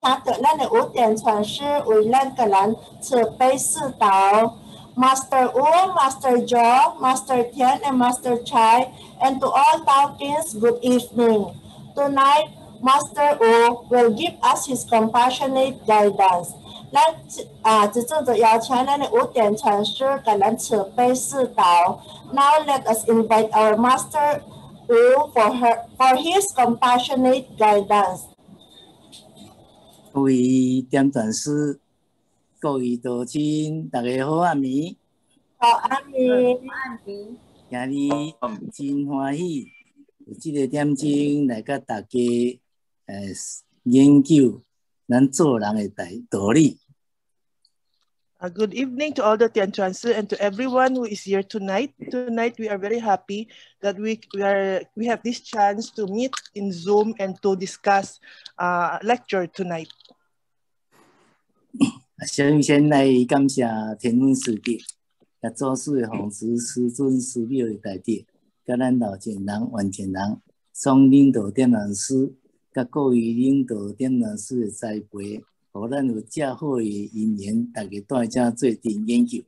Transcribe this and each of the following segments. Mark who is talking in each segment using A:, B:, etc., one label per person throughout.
A: 他的咱的五点传师为咱个人慈悲四道。Master Wu, Master Zhou, Master Tian, and Master Chai, and to all Tao kings, good evening. Tonight, Master Wu will give us his compassionate guidance. 执政者邀请咱的五点传师给咱慈悲四道。Now let us invite our Master Wu for his compassionate guidance.
B: 各位点传师，各位道亲，大家好暗暝。
A: 好暗暝。
B: 今日真欢喜，有这个点钟来甲大家研究咱做人的道理。
C: Good evening to all the Tian Chuansi and to everyone who is here tonight. Tonight we are very happy that we have this chance to meet in Zoom and to discuss lecture tonight.
B: 先来感谢天恩师弟，甲祖师的奉旨、师尊师表的大德，甲咱老前人、完前人，双领导点老师，甲各位领导点老师的栽培。互咱有遮好的因缘，大家带遮做阵研究。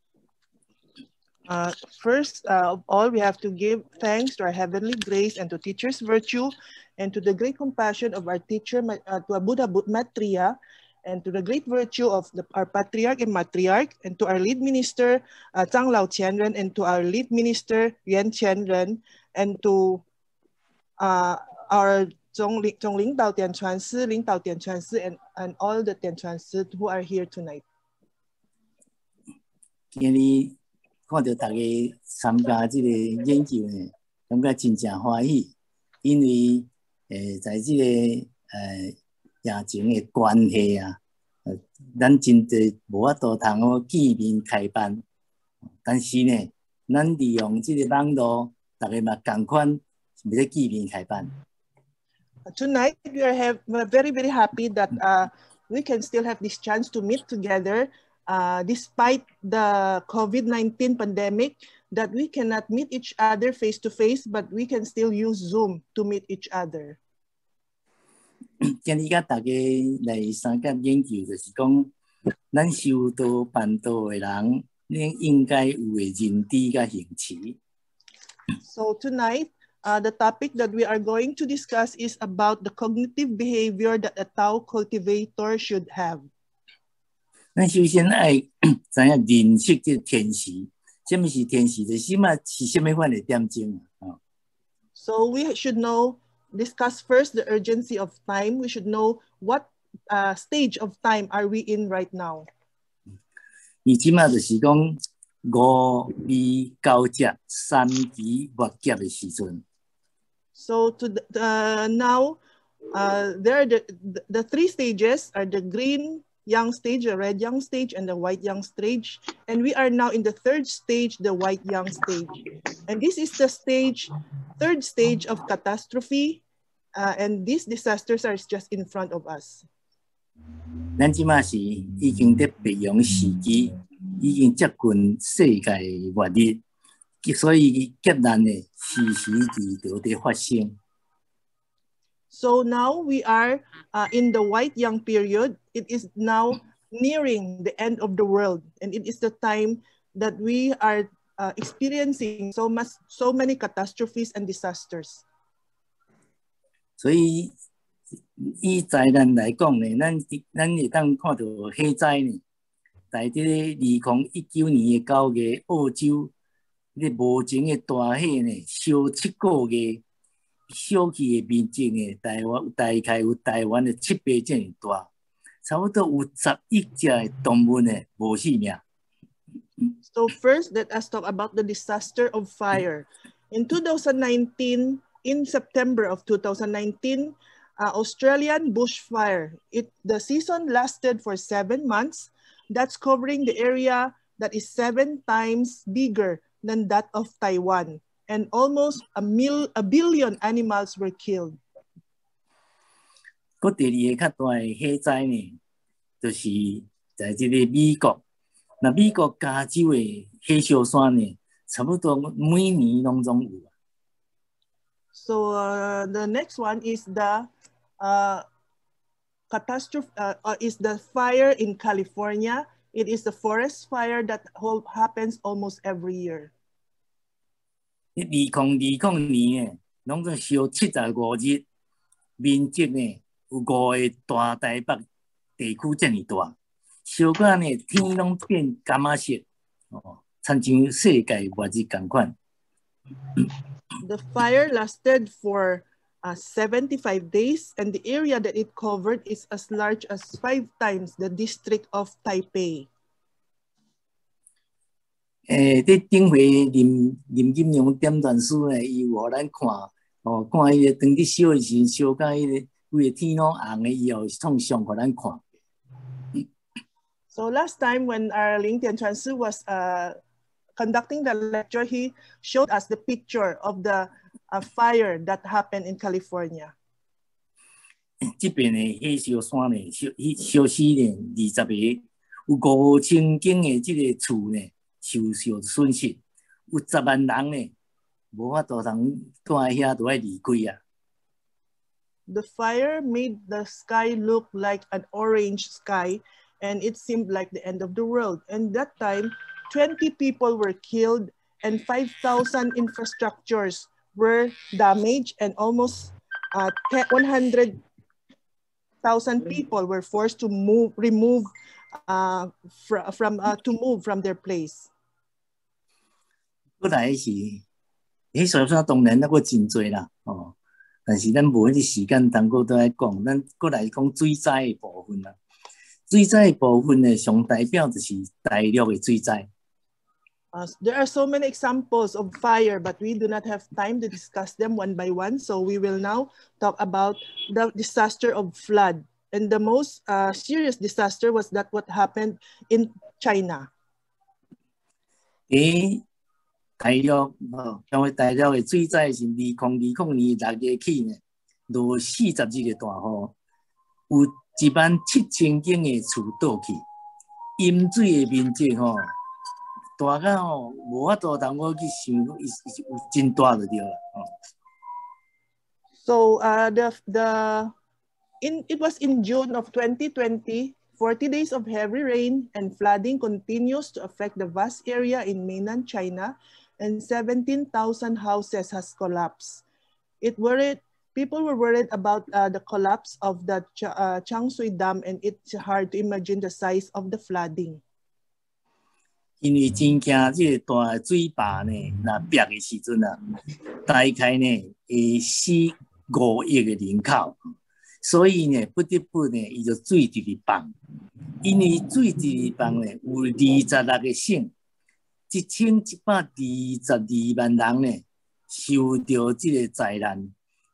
C: First of all, we have to give thanks to our heavenly grace and to teacher's virtue, and to the great compassion of our teacher, to Buddha Matriya, and to the great virtue of our patriarch and matriarch, and to our lead minister, Zhang Lao Qianren, and to our lead minister, Yuan Qianren, and to our 总领导点传师、领导点传师 and all the 点传师 who are here tonight.
B: 今日看到大家参加这个研究呢，感觉真正欢喜，因为在这个疫情的关系啊，咱真侪无法度通好见面开班，但是呢，咱利用这个网络，大家嘛同款要咧见面开班。
C: Tonight, we are very, very happy that we can still have this chance to meet together despite the COVID-19 pandemic, that we cannot meet each other face to face, but we can still use Zoom to meet each other.
B: 今日甲大家来参加研究，就是讲，咱修道办道的人，咱应该有的认知甲行持。
C: So tonight, the topic that we are going to discuss is about the cognitive behavior that a Tao cultivator should have.
B: 咱首先要知影认识这天时，什么是天时？就是是什么款的点钟啊？
C: So we should discuss first the urgency of time. We should know what stage of time are we in right now.
B: 伊即马就是讲5微9节3期末节的时阵。
C: So now, there are the three stages are the green yang stage, the red yang stage, and the white yang stage. And we are now in the third stage, the white yang stage. And this is the third stage of catastrophe. And these disasters are just in front of us.
B: 咱即马是已经在培养时机，已经接近世界末日。所以劫难的时时都在发生。
C: So now we are in the white yang period. It is now nearing the end of the world, and it is the time that we are experiencing so many catastrophes and disasters.
B: 所以以灾难来讲呢，咱会当看到火灾呢，在这个2019年的9月，澳洲。咧无情的大火呢，烧7个月，烧去的面积呢，大概有台湾的7倍这样大，差不多有10亿只的动物呢无性命。
C: So first, let us talk about the disaster of fire. In 2019, in September of 2019, Australian bushfire. The season lasted for 7 months. That's covering the area that is 7 times bigger than that of Taiwan, and almost a billion animals were killed.
B: 个第二个较大的火灾呢，就是在这个美国。那美国加州的火烧山呢，差不多每年拢总有。
C: So the next one is the catastrophe is the fire in California. It is the forest fire that happens almost every year.
B: 2020呢，拢总烧75日，面积呢有5个大台北地区这么大，烧到呢天拢变柑仔色，亲像世界末日同款。
C: The fire lasted for 75 days, and the area that it covered is as large as 5 times the district of Taipei.
B: 伫顶回林金良点传书呢，伊有互咱看，看伊个当伫烧的时，烧到迄个规个天拢红的，以后创相互咱看。
C: So last time when our Ling Tian Chuan Sư was conducting the lecture, he showed us the picture of the fire that happened in California.
B: 这边的火烧山呢，烧死呢20个，有5000间的这个厝呢受损失，有10万人呢无法度通住喺遐，都要离开啊。
C: The fire made the sky look like an orange sky, and it seemed like the end of the world. And that time, 20 people were killed and 5,000 infrastructures were damaged, and almost 100,000 people were forced to move from their place.
B: 过来是，迄烧山当然那个真多啦，但是咱无迄个时间通过都来讲，咱过来讲水灾的部分啦。水灾的部分呢，上代表就是大陆的水灾。
C: There are so many examples of fire, but we do not have time to discuss them one by one. So we will now talk about the disaster of flood. And the most serious disaster was that what happened in China.
B: 大陆因为大陆的水灾是2020年6月起呢，落42个大雨，有17000间的厝倒去，淹水的面积大到无法度通我去想，有真大就对啦。
C: So it was in June of 2020. 40 days of heavy rain and flooding continues to affect the vast area in mainland China, and 17,000 houses has collapsed. People were worried about the collapse of the Changshui Dam, and it's hard to imagine the size of the flooding.
B: 因为真惊这个大水坝呢，若逼的时阵啊，大概呢会死5亿的人口，所以呢不得不呢，伊就水直直放。因为水直直放呢，有26个省，1122万人呢受到这个灾难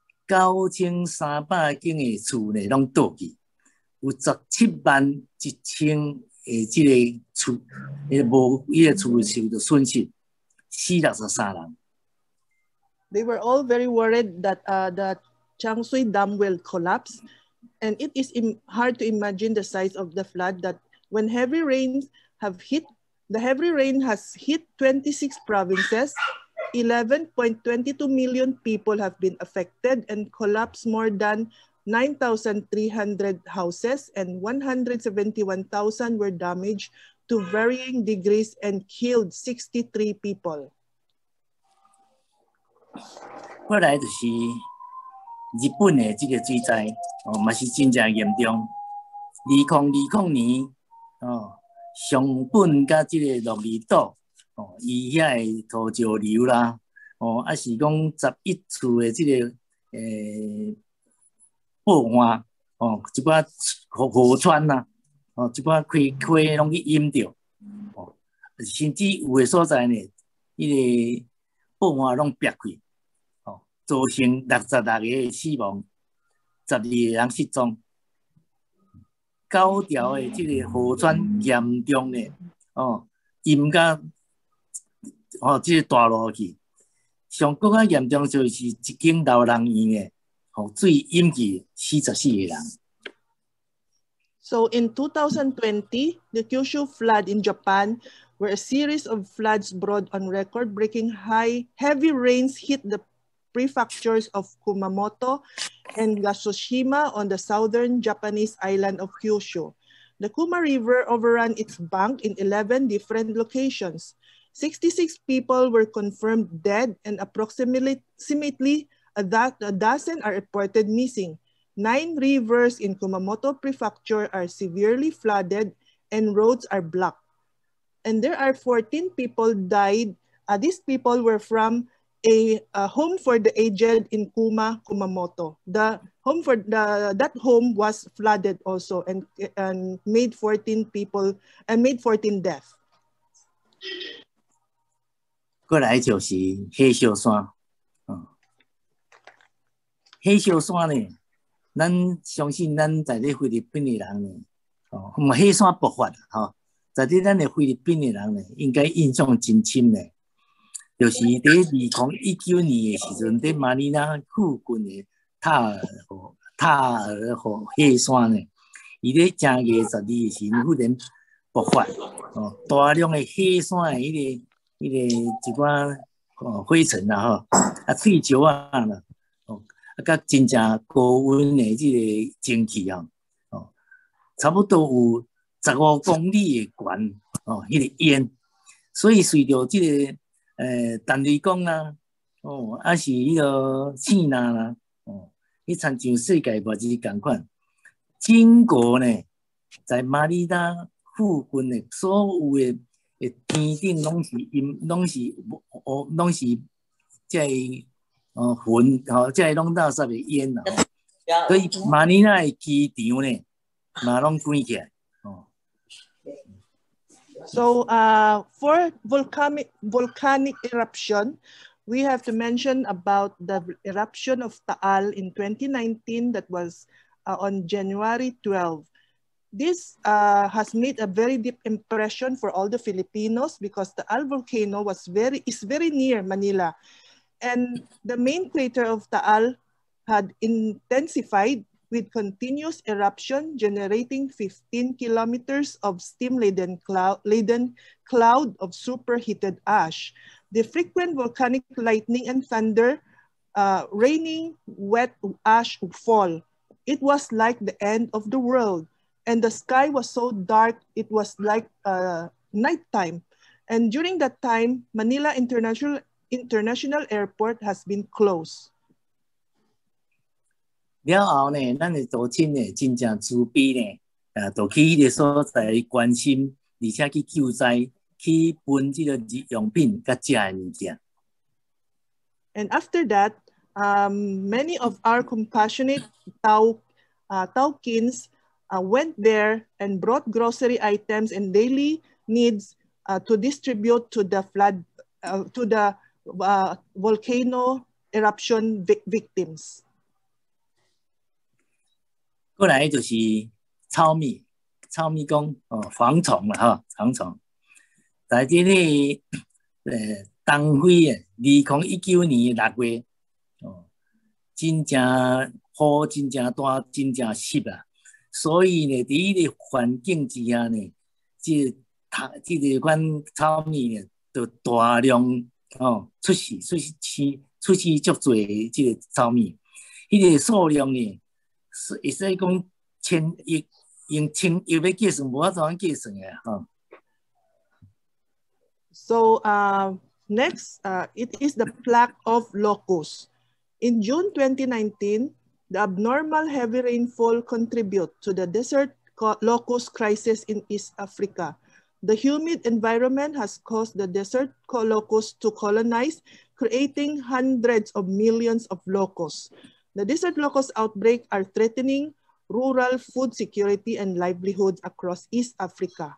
B: ，9300间的厝呢拢倒去，有171000的这个厝，无伊个厝受到损失，63人。
C: They were all very worried that the Changshui Dam will collapse, and it is hard to imagine the size of the flood that when heavy rains have hit. The heavy rain has hit 26 provinces. 11.22 million people have been affected and collapsed more than 9,300 houses, and 171,000 were damaged to varying degrees and killed 63 people.
B: 过来就是日本的这个水灾，嘛是真正严重。2020年，熊本甲这个鹿儿岛，伊遐的土石流啦，还是讲11厝的这个爆旱，一寡河川啦，一寡溪拢去淹着，甚至有的所在呢，迄个爆旱拢逼去，造成66个死亡，12个人失踪。9条的这个河川严重的淹到这个大路去，上更加严重就是一间老人院的水淹去44个人。
C: So in 2020, the Kyushu flood in Japan, where a series of floods brought on record-breaking heavy rains hit the prefectures of Kumamoto and Gasoshima on the southern Japanese island of Kyushu. The Kuma River overran its bank in 11 different locations. 66 people were confirmed dead and approximately a dozen are reported missing. 9 rivers in Kumamoto Prefecture are severely flooded and roads are blocked. And there are 14 people died. These people were from a home for the aged in Kumamoto. The home for that home was flooded also and made 14 people and made 14 deaths.
B: 过来就是黑小山，黑小山呢，咱相信咱在咧菲律宾的人呢，黑山爆发在咧咱的菲律宾的人呢，应该印象真深呢。就是伫2019年的时阵，伫马尼拉附近的塔尔河黑山呢，伊咧正月12的时忽然爆发，大量的黑山的迄个一寡灰尘啦碎石啊啦，甲真正高温的即个蒸汽差不多有15公里的悬迄个烟，所以随着即个单雷公啦，还是迄个气呐啦，迄参像世界末日共款，整个呢在马尼拉附近的所有的天顶拢是即云即拢垃圾的烟啦，所以马尼拉的机场呢嘛拢关起来。
C: So for volcanic eruption, we have to mention about the eruption of Taal in 2019 that was on January 12. This has made a very deep impression for all the Filipinos because the Taal volcano is very near Manila. And the main crater of Taal had intensified with continuous eruption generating 15 kilometers of steam-laden cloud of superheated ash. The frequent volcanic lightning and thunder, raining wet ash would fall. It was like the end of the world. And the sky was so dark, it was like nighttime. And during that time, Manila International Airport has been closed.
B: 了后呢，咱的祖亲呢，真正慈悲呢，就去迄个所在关心，而且去救灾，去分这个日用品甲食的物件。
C: And after that, many of our compassionate Taokins went there and brought grocery items and daily needs to distribute to the volcano eruption victims.
B: 过来就是草米讲蝗虫啦蝗虫，在这个东非2019年6月真正雨真正大，真正湿啊，所以呢，伫迄个环境之下呢，这个款草米呢，就大量出世足侪这个草米，迄个数量呢。会使讲千亿，用千亿要计算，无法度计算的
C: So next, it is the plague of locusts. In June 2019, the abnormal heavy rainfall contribute to the desert locust crisis in East Africa. The humid environment has caused the desert locusts to colonize, creating hundreds of millions of locusts. The desert locust outbreak are threatening rural food security and livelihoods across East Africa.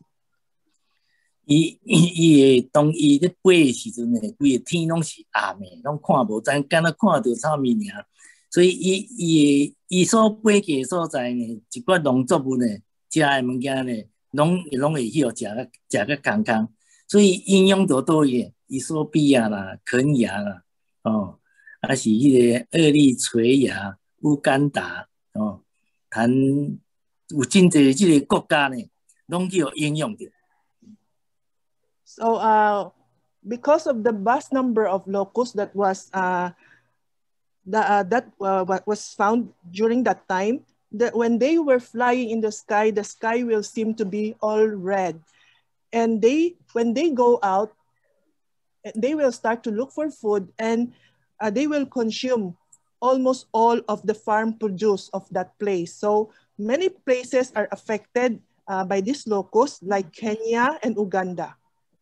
B: 当伊咧飞的时阵呢，规个天拢是暗的，拢看无咱敢若看到草米尔。所以伊所飞过所在呢，一寡农作物呢，食的物件呢，拢会去互食个空空。所以营养都倒去，伊索比亚啦、肯亚啦，还是迄个厄立垂亚、乌干达，谈有真侪即个国家呢，拢去互应用着。
C: So because of the vast number of locusts that was what was found during that time, that when they were flying in the sky will seem to be all red. And when they go out, they will start to look for food, and they will consume almost all of the farm produce of that place. So many places are affected by this locust, like Kenya and Uganda.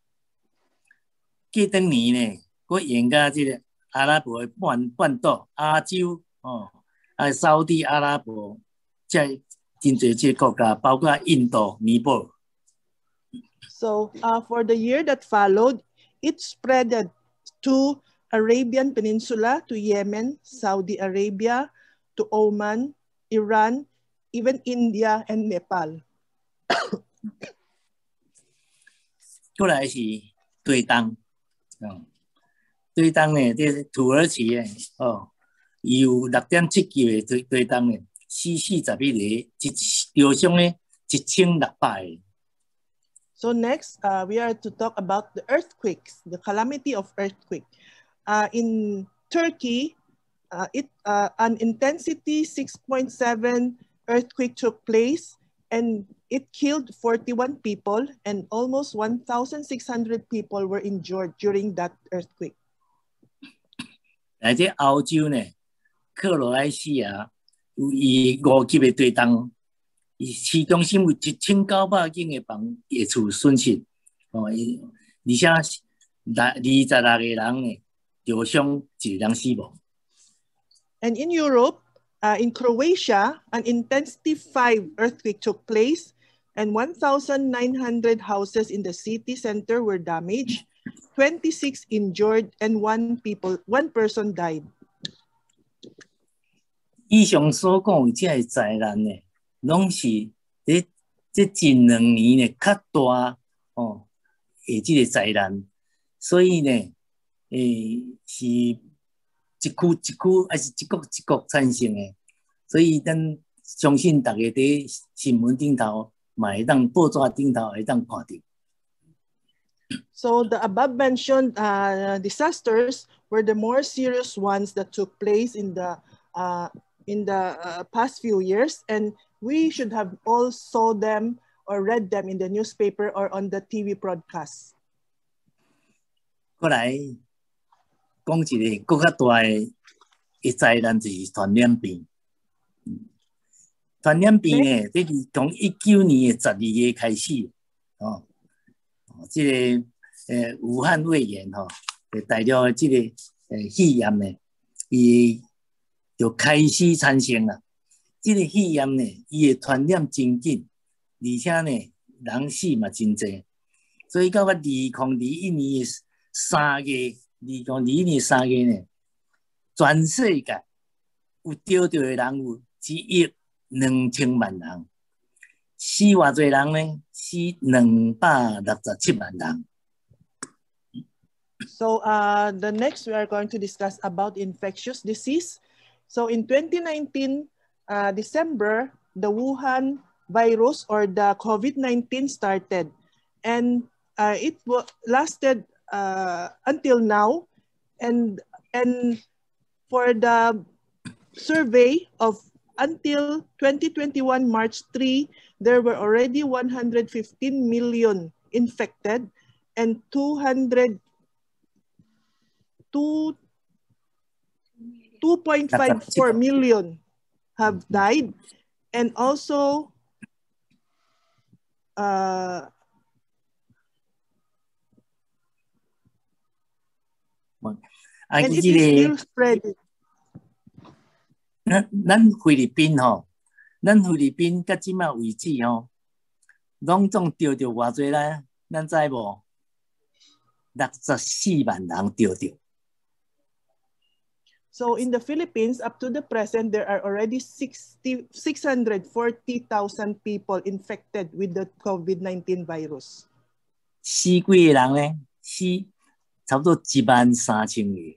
B: 過當年呢，我沿到這個阿拉伯的半島、亞洲沙地阿拉伯，即真濟這個國家，包括印度、尼泊爾。
C: So for the year that followed, it spread to Arabian Peninsula, to Yemen, Saudi Arabia, to Oman, Iran, even India and Nepal.
B: 過來是對東，對東呢，這土耳其呢，有6.7級的對東呢，41個，條上呢1600個。
C: So next, we are to talk about the earthquakes, the calamity of earthquake. In Turkey, an intensity 6.7 earthquake took place, and it killed 41 people, and almost 1,600 people were injured during that earthquake.
B: 在這歐洲呢，克羅埃西亞有伊5級的對東。市中心有1900間嘅房業厝損失，而且26個人呢受傷，1人死亡。
C: And in Europe, in Croatia, an intensity 5 earthquake took place, and 1,900 houses in the city center were damaged, 26 injured, and one person died.
B: 以上所講這個災難呢，攏是這近2年呢較大的這個災難，所以呢，是一區一區還是一國一國產生的，所以咱相信大家在新聞頂頭嘛會當報紙頂頭會當看到。
C: So the above mentioned disasters were the more serious ones that took place in the past few years, and we should have all saw them or read them in the newspaper or on the TV broadcast.
B: 過來講一個更加大的災難就是傳染病。傳染病呢，這是從19年的12月開始，這個武漢肺炎大陸這個肺炎呢，伊就開始產生啦。這個肺炎呢，伊的傳染真緊，而且呢，人死嘛真濟。所以到2021年3月，2021年3月呢，全世界有得到的人有1億2000萬人，死偌濟人呢？死267萬人。
C: So the next we are going to discuss about infectious disease. So in 2019, December, the Wuhan virus or the COVID-19 started, and it lasted until now. And for the survey of until 2021 March 3, there were already 115 million infected, and 2.54 million have died, and also and it is still spreading.
B: 咱菲律賓到即馬為止攏總得到偌濟咧？咱知無？64萬人得到。
C: So in the Philippines, up to the present, there are already 640,000 people infected with the COVID-19 virus.
B: 死幾個人咧？死差不多13000個。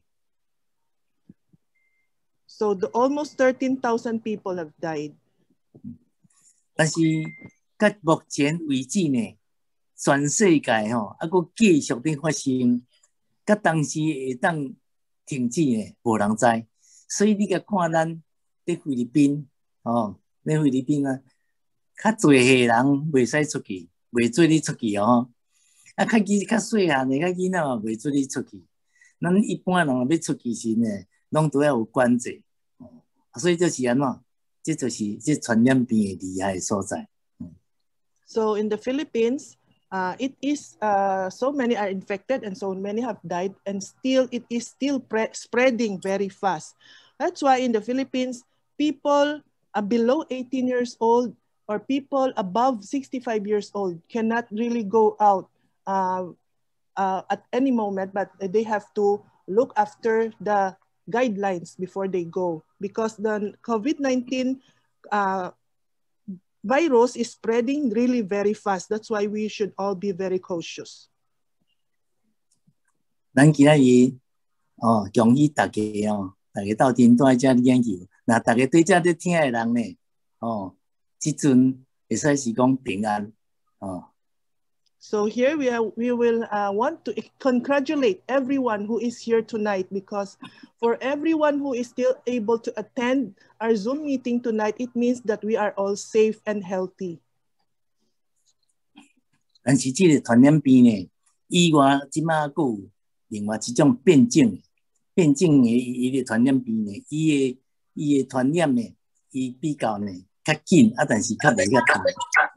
C: So almost 13,000 people have died.
B: 但是到目前為止呢，全世界還佫繼續在發生，到當時會當停止呢，無人知。 所以你甲看咱伫菲律宾，咧菲律宾啊，较侪岁人袂使出去，袂做你出去哦。较细汉的较囡仔嘛，袂做你出去。咱一般人要出去时呢，拢都要有管制。所以就是安怎？这就是这传染病的厉害的所在。
C: So in the Philippines, it is so many are infected and so many have died, and still it is still spreading very fast. That's why in the Philippines, people below 18 years old or people above 65 years old cannot really go out at any moment, but they have to look after the guidelines before they go, because the COVID-19 virus is spreading really very fast. That's why we should all be very cautious.
B: 咱今仔日恭喜大家大家斗阵在遮研究，那大家对遮咧听的人呢，即阵会使是讲平安
C: So here we will want to congratulate everyone who is here tonight, because for everyone who is still able to attend our Zoom meeting tonight, it means that we are all safe and healthy.
B: 但是这个传染病呢，以外即马还有另外一种变种的伊个传染病呢，伊个传染呢，伊比较呢较紧但是较袂遐重。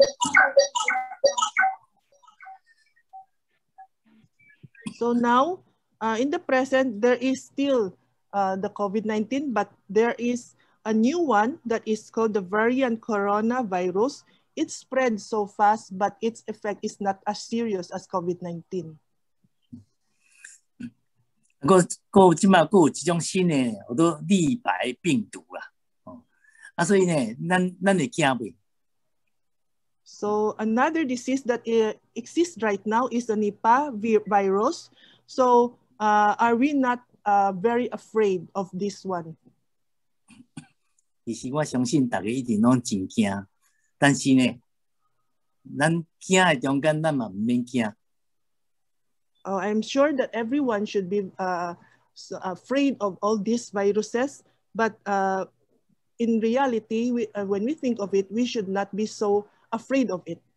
C: So now, in the present, there is still the COVID-19, but there is a new one that is called the variant coronavirus. It spreads so fast, but its effect is not as serious as COVID-19.
B: 即马有一种新的，叫做立白病毒啦，所以呢，咱会惊袂？
C: So another disease that exists right now is the Nipah virus. So are we not very afraid of this one?
B: 其实我相信大家一定拢真惊，但是呢，咱惊的中间，咱嘛唔免惊。
C: I'm sure that everyone should be afraid of all these viruses, but in reality, when we think of it, we should not be so afraid of it.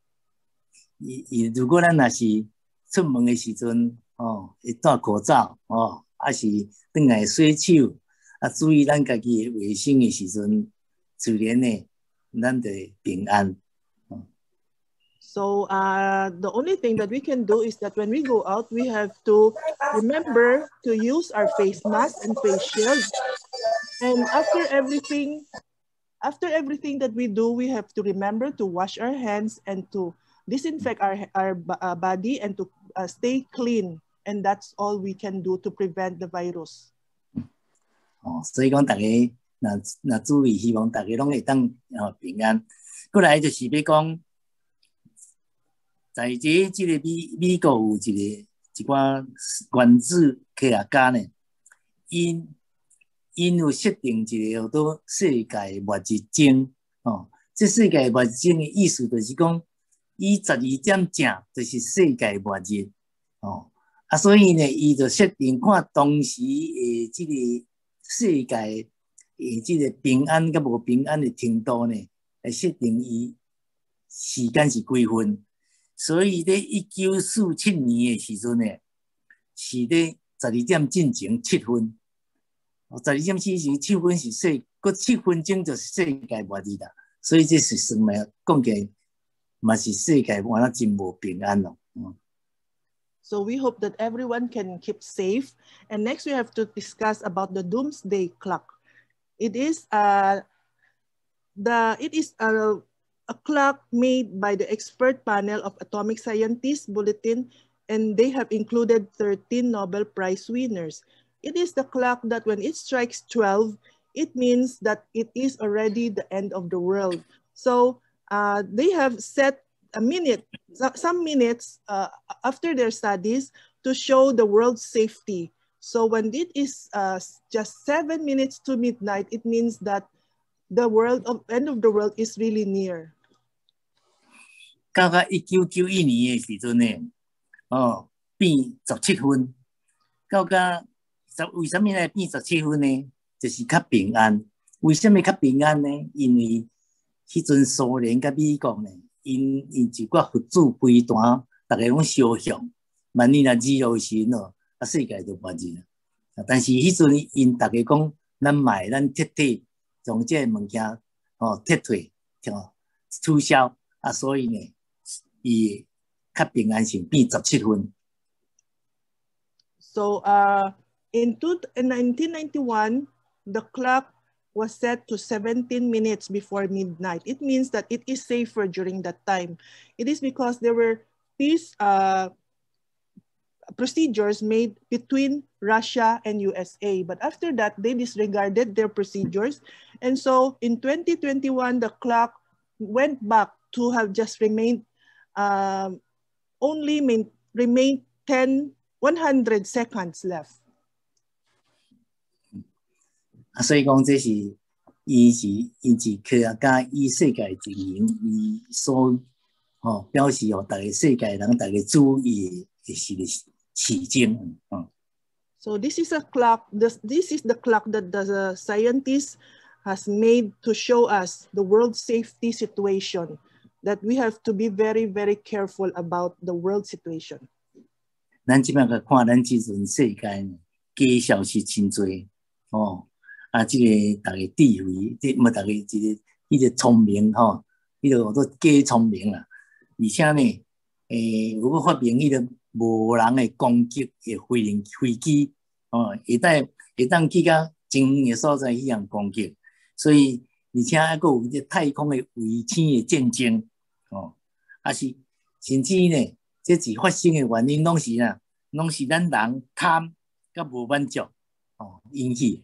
B: 如果咱若是出门的时阵，会戴口罩，还是转来洗手，注意咱家己的卫生的时阵，自然呢，咱就平安。
C: So the only thing that we can do is that when we go out, we have to remember to use our face mask and face shield. And after everything that we do, we have to remember to wash our hands and to disinfect our body and to stay clean. And that's all we can do to prevent the virus.
B: 所以讲大家若注意，希望大家拢会当平安。过来就是要讲，在这个美国有一寡原子科学家呢，因有设定一个叫做世界末日钟。这世界末日钟的意思就是讲，伊12点正就是世界末日。所以呢，伊就设定看当时的这个世界的这个平安甲无平安的程度呢，来设定伊时间是几分。所以咧，1947年的时阵呢，是咧12点进前7分。12点7分是搁7分钟就是世界末日啦。所以这是算来讲起来，嘛是世界完了真无平安咯。
C: So we hope that everyone can keep safe. And next we have to discuss about the doomsday clock. It is a clock made by the expert panel of atomic scientists bulletin, and they have included 13 Nobel Prize winners. It is the clock that when it strikes 12, it means that it is already the end of the world. So they have set some minutes after their studies to show the world's safety. So when it is just 7 minutes to midnight, it means that the end of the world is really near.
B: 到1991年的时阵呢，变17分。为什么呢变17分呢？ 就是较平安。为什么较平安呢？因为迄阵苏联甲美国呢，因一寡核子飞弹，大家拢相向。万一若热落时咯，世界就灭热。但是迄阵因大家讲，咱彻底将这物件撤退，取消所以呢，伊较平安性变17分。
C: So in 1991, the clock was set to 17 minutes before midnight. It means that it is safer during that time. It is because there were peace procedures made between Russia and USA. But after that, they disregarded their procedures. And so in 2021, the clock went back to have just remained remained 100 seconds left.
B: 所以讲这是伊是科学家以世界情形伊所表示大家世界人大家注意的是时间。
C: So this is a clock. This is the clock that the scientist has made to show us the world safety situation, that we have to be very, very careful about the world situation.
B: 咱即摆个看咱即阵世界假消息真多即个大家智慧，大家迄个聪明迄个都假聪明啦。而且呢，如果发明迄个无人的攻击的飞机会当去到真远的所在去样攻击，所以而且还佫有迄个太空的卫星的战争是甚至呢，这是发生的原因拢是咱人贪甲无满足引起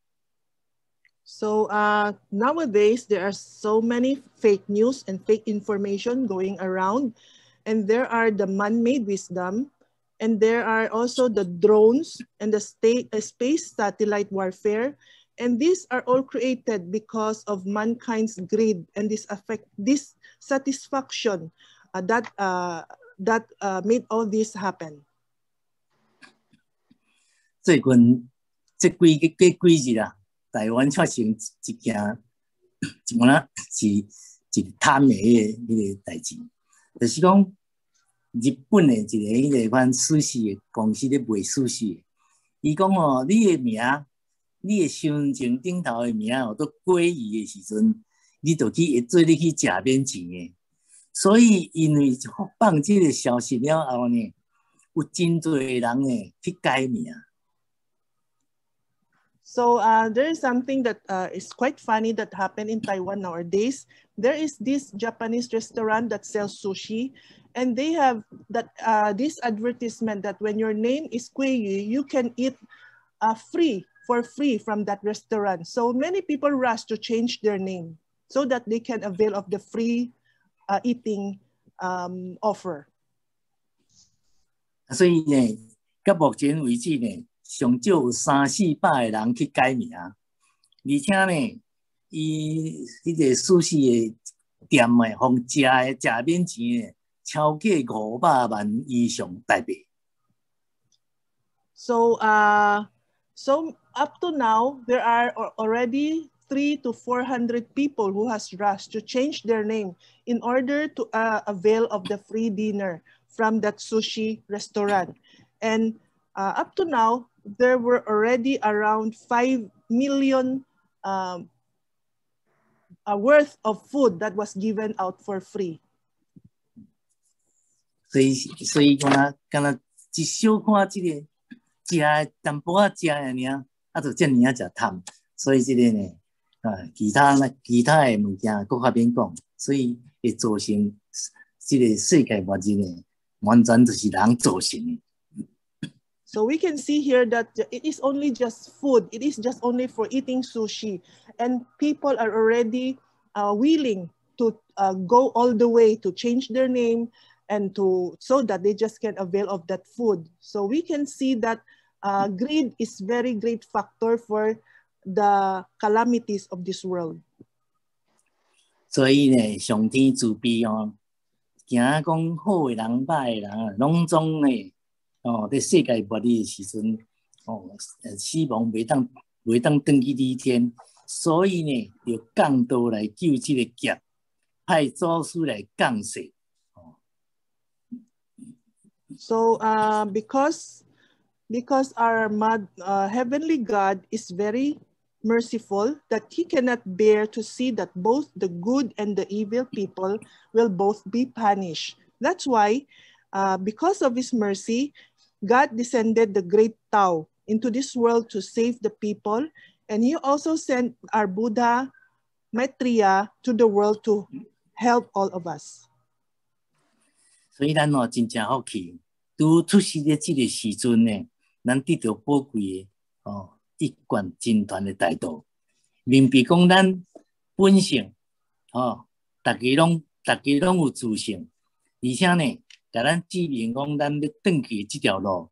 C: So nowadays, there are so many fake news and fake information going around. And there are the man-made wisdom. And there are also the drones and the space satellite warfare. And these are all created because of mankind's greed and dissatisfaction that made all this happen.
B: 最近这几日啊，台湾发生一件是一个贪的迄个代志，就是讲日本的一个迄个款寿司的公司咧卖寿司的，伊讲你的名，你的身份证顶头的名都过亿的时阵，你就会做你去食免钱的。所以因为放这个消息了后呢，有真多人呢去改名。
C: So there is something that is quite funny that happened in Taiwan nowadays. There is this Japanese restaurant that sells sushi, and they have this advertisement that when your name is Kueyu, you can eat for free from that restaurant. So many people rush to change their name so that they can avail of the free eating offer.
B: 所以呢，到目前为止呢，上少有300-400个人去改名，而且呢，伊迄个寿司的店的，互食免钱的，超过500万以上台币。
C: So up to now, there are already 300 to 400 people who has rushed to change their name in order to avail of the free dinner from that sushi restaurant. And up to now, there were already around 5 million worth of food that was given out for free.
B: 所以敢若一小看这个食淡薄仔食的尔，就遮尔食贪，所以这个呢其他的物件搁较免讲，所以会造成这个世界末日呢，完全就是人造成的。
C: So we can see here that it is only just food. It is just only for eating sushi. And people are already willing to go all the way to change their name and so that they just can avail of that food. So we can see that greed is very great factor for the calamities of this world.
B: 所以呢，上天慈悲惊讲好的人、歹的人拢总呢。在世界末日的时阵，死亡袂当袂当转去二天，所以呢，就降道来救这个劫，派祖师来降世。
C: So because our heavenly God is very merciful, that he cannot bear to see that both the good and the evil people will both be punished. That's why, because of his mercy, God descended the great Tao into this world to save the people, and he also sent our Buddha Maitreya to the world to help all of us.
B: 所以咱真正福气，拄出世的这个时阵呢，咱得到宝贵的一贯真传的大道，明白讲咱本性大家拢有自性，而且呢，甲咱指明讲咱要转去这条路。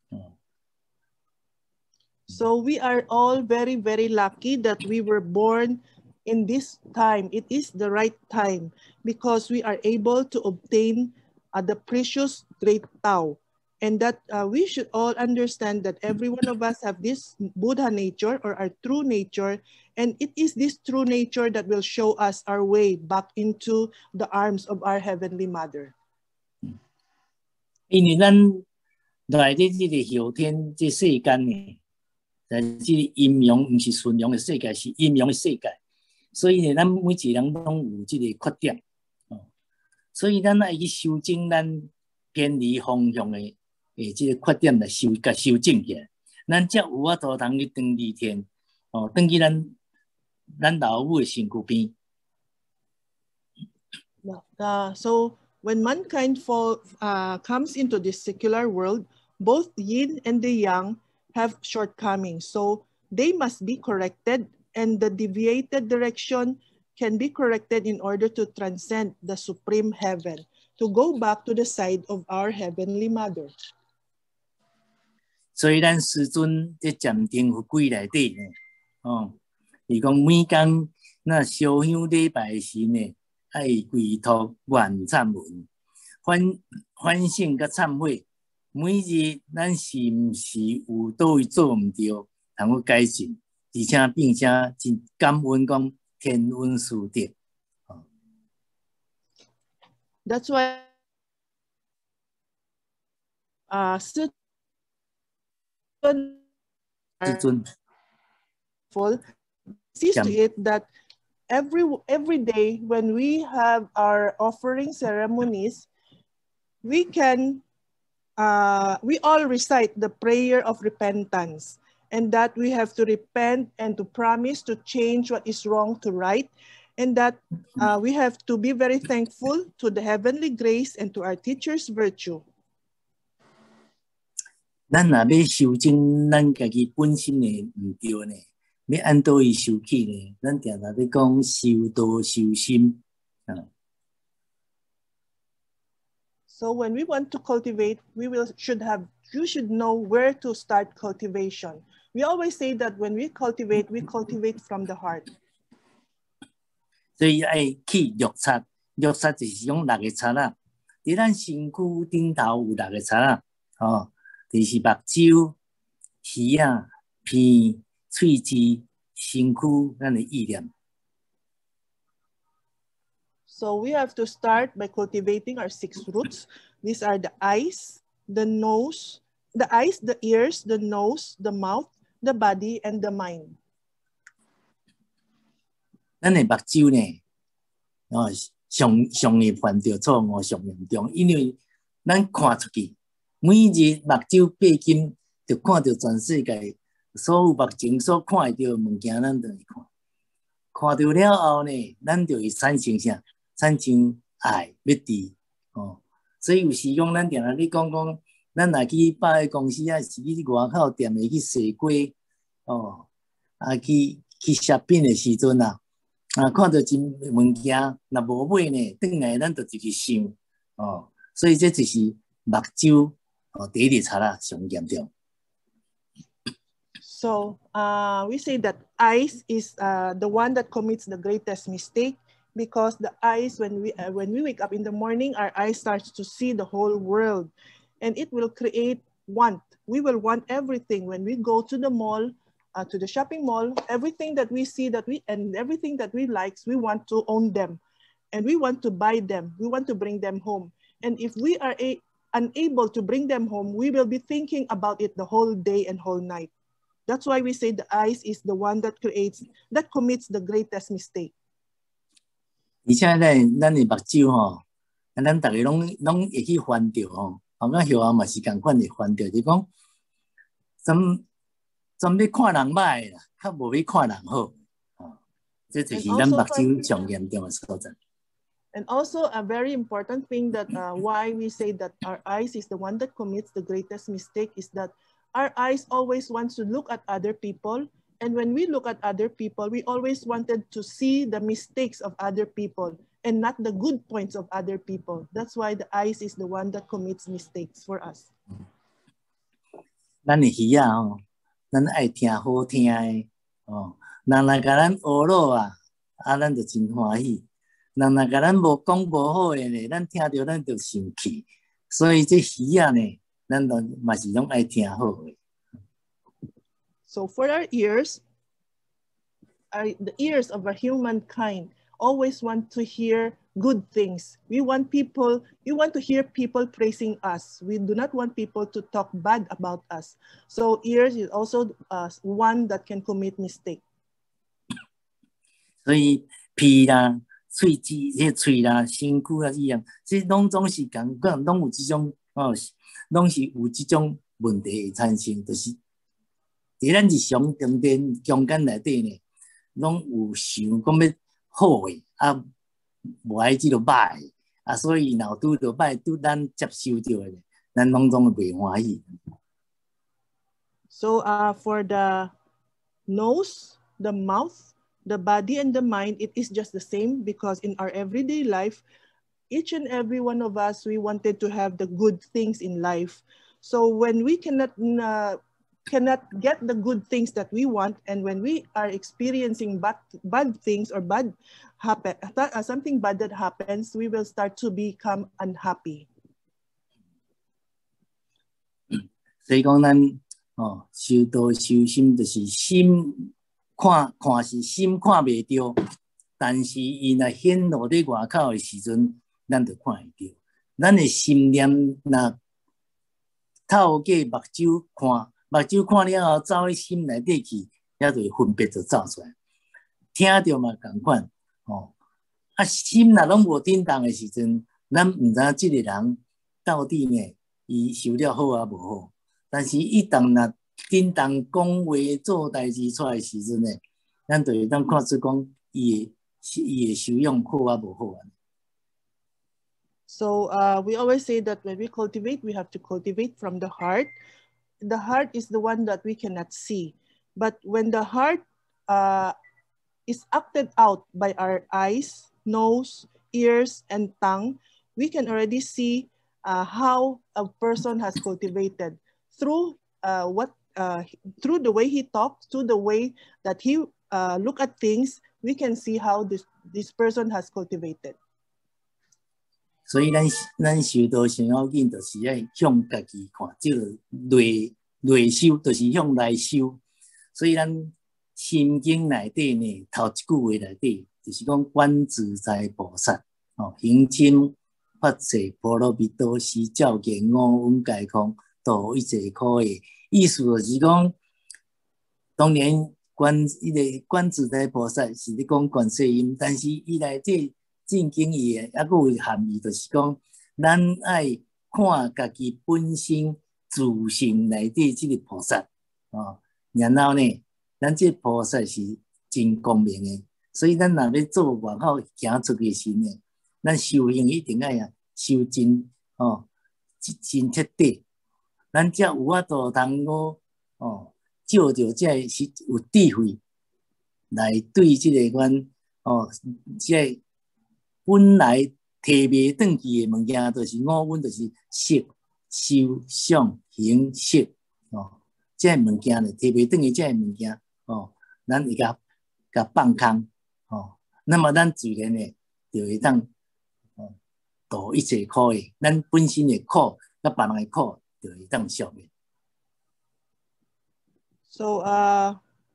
C: So we are all very, very lucky that we were born in this time. It is the right time because we are able to obtain the precious great Tao. And that we should all understand that every one of us have this Buddha nature or our true nature. And it is this true nature that will show us our way back into the arms of our Heavenly Mother.
B: 因为咱来的这个后天这世间呢，在这个阴阳不是顺阳的世界，是阴阳的世界。所以呢，咱每一个人拢有这个缺点，所以咱爱去修正咱偏离方向的这个缺点来修正起来，咱才有法度通去转二天，转去咱老母的身躯边。
C: So when mankind comes into this secular world, both yin and the yang have shortcomings. So they must be corrected, and the deviated direction can be corrected in order to transcend the supreme heaven, to go back to the side of our Heavenly Mother.
B: 所以咱师尊在禅定佛规内底呢，伊讲每工那烧香礼拜时呢，爱跪托愿忏文，反省甲忏悔。每日咱是毋是有倒位做毋对，通去改进，而且并且真感恩讲天恩师德。
C: That's why师尊 sees to it that every day when we have our offering ceremonies, we all recite the prayer of repentance, and that we have to repent and to promise to change what is wrong to right, and that we have to be very thankful to the heavenly grace and to our teacher's virtue.
B: 咱若要修正咱家己本身的唔对呢，要按倒伊修起呢？咱常常咧讲修道修心。
C: So when we want to cultivate, you should know where to start cultivation. We always say that when we cultivate from the heart.
B: 所以爱去六擦，六擦就是用六个擦啦。伫咱身躯顶头有六个擦啦，就是目睭、耳仔、鼻、喙齿、身躯，咱的意念。
C: So we have to start by cultivating our 6 roots. These are the eyes, the nose, the ears, the nose, the mouth, the body, and the mind.
B: 咱的目睭呢，上会犯着错误上严重，因为咱看出去，每日目睭闭紧，就看到全世界所有目前所看会到物件，咱都会看。看到了后呢，咱就会产生啥？产生爱要治所以有时讲，咱定定咧讲，咱若去百货公司啊，是去外口店会去踅过去shopping的时阵啊，看到真物件，若无买呢，转来咱就直去想所以这就是目睭第一个差啦，上严重。
C: So we say that eyes is the one that commits the greatest mistake, because the eyes, when we wake up in the morning, our eyes starts to see the whole world, and it will create want. We will want everything. When we go to the mall, to the shopping mall, everything that we see and everything that we like, we want to own them, and we want to buy them. We want to bring them home. And if we are unable to bring them home, we will be thinking about it the whole day and whole night. That's why we say the eyes is the one that commits the greatest mistake.
B: 而且咱的目睭吼，咱大家拢会去翻着吼，后尾后嘛是共款会翻着，就是讲，专要看人歹啦，较无要看人好，这就是咱目睭上严重的所在。
C: And also a very important thing that why we say that our eyes is the one that commits the greatest mistake is that our eyes always wants to look at other people. And when we look at other people, we always wanted to see the mistakes of other people and not the good points of other people. That's why the eyes is the one that commits mistakes for us.
B: 咱的耳啊吼，咱爱听好听的哦，人来甲咱学咯啊，咱就真欢喜。人若甲咱无讲无好诶呢，咱听着咱就生气。所以这耳啊呢，咱都嘛是拢爱听好诶。
C: So for our ears, the ears of a humankind always want to hear good things. We want to hear people praising us. We do not want people to talk bad about us. So ears is also one that can commit mistake.
B: 所以鼻啦、喙齿、喙啦、身躯啦一样，这拢总是共款，拢有这种拢是有这种问题会产生，就是伫咱日常中间内底呢，拢有想讲要好诶，无爱即个歹诶，所以若拄着歹，拄咱接受着诶，咱拢总会袂欢喜。
C: So for the nose, the mouth, the body, and the mind, it is just the same because in our everyday life, each and every one of us, we wanted to have the good things in life. So when we cannot get the good things that we want, and when we are experiencing bad things or something bad that happens, we will start to become unhappy.
B: 所以讲咱修道修心，就是心看是心看袂到，但是伊若显露伫外口的时阵，咱就看会到。咱的心念若透过目睭看，目睭看了后走去心内底去，遐就分别就走出来。听着嘛共款心若拢无振动的时阵，咱毋知即个人到底呢，伊修了好啊无好。但是一旦若振动讲话做代志出来的时阵呢，咱就会当看出讲伊的修养好啊无好啊。
C: So we always say that when we cultivate, we have to cultivate from the heart. The heart is the one that we cannot see. But when the heart is acted out by our eyes, nose, ears, and tongue, we can already see how a person has cultivated through through the way he talks, through the way that he look at things. We can see how this person has cultivated.
B: 所以咱修道上要紧，就是要向家己看，即个内修，就是向内修。所以咱心经内底呢，头一句话内底就是讲观自在菩萨行深发誓波罗蜜多时，照见五蕴皆空，度一切苦业。意思就是讲，当然观自在菩萨是咧讲观世音，但是伊内底正经伊的，还佫有含义，就是讲，咱爱看家己本身自性内底即个菩萨然后呢，咱这菩萨是真光明的，所以咱若要做外口行出去时呢，咱修行一定要修真真彻底，咱才有法度通照着这是有智慧来对即个阮即个。本来提袂转去的物件，就是五蕴，就是色、受、想、行、识这物件呢，提袂转去这物件咱会甲放空那么咱自然呢，就会当度一切苦的，咱本身的苦，甲别人的苦，就会当消灭。
C: So